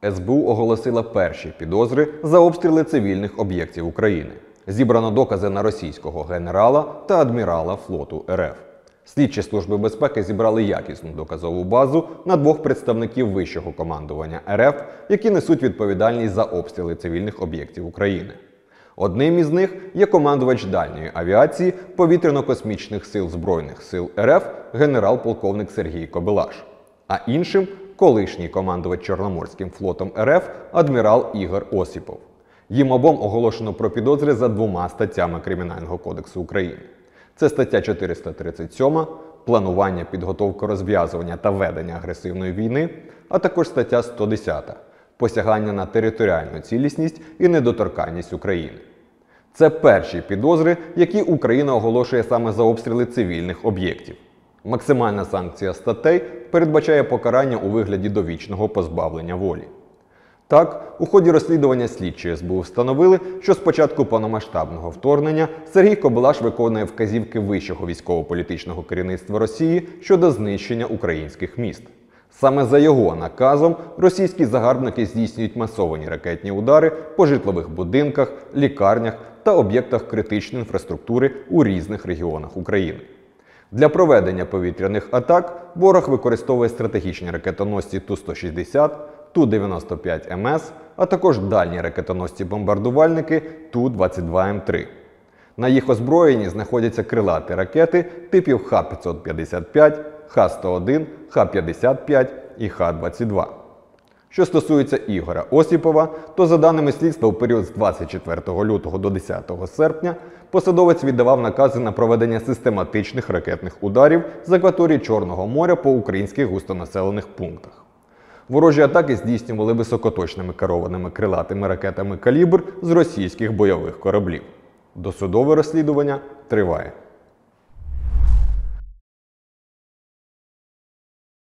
СБУ оголосила перші підозри за обстріли цивільних об'єктів України. Зібрано докази на російського генерала та адмірала флоту РФ. Слідчі Служби безпеки зібрали якісну доказову базу на двох представників вищого командування РФ, які несуть відповідальність за обстріли цивільних об'єктів України. Одним із них є командувач дальньої авіації Повітряно-космічних сил Збройних сил РФ генерал-полковник Сергій Кобелаш, а іншим – колишній командувач Чорноморським флотом РФ адмірал Ігор Осіпов. Їм обом оголошено про підозри за двома статтями Кримінального кодексу України. Це стаття 437 «Планування, підготовка, розв'язування та ведення агресивної війни», а також стаття 110 «Посягання на територіальну цілісність і недоторканність України». Це перші підозри, які Україна оголошує саме за обстріли цивільних об'єктів. Максимальна санкція статей передбачає покарання у вигляді довічного позбавлення волі. Так, у ході розслідування слідчі СБУ встановили, що з початку повномасштабного вторгнення Сергій Кобелаш виконує вказівки вищого військово-політичного керівництва Росії щодо знищення українських міст. Саме за його наказом російські загарбники здійснюють масовані ракетні удари по житлових будинках, лікарнях та об'єктах критичної інфраструктури у різних регіонах України. Для проведення повітряних атак ворог використовує стратегічні ракетоносці Ту-160, Ту-95МС, а також дальні ракетоносці-бомбардувальники Ту-22М3. На їх озброєнні знаходяться крилаті ракети типів Х-555, Х-101, Х-55 і Х-22. Що стосується Ігоря Осіпова, то за даними слідства у період з 24 лютого до 10 серпня посадовець віддавав накази на проведення систематичних ракетних ударів з акваторії Чорного моря по українських густонаселених пунктах. Ворожі атаки здійснювали високоточними керованими крилатими ракетами «Калібр» з російських бойових кораблів. Досудове розслідування триває.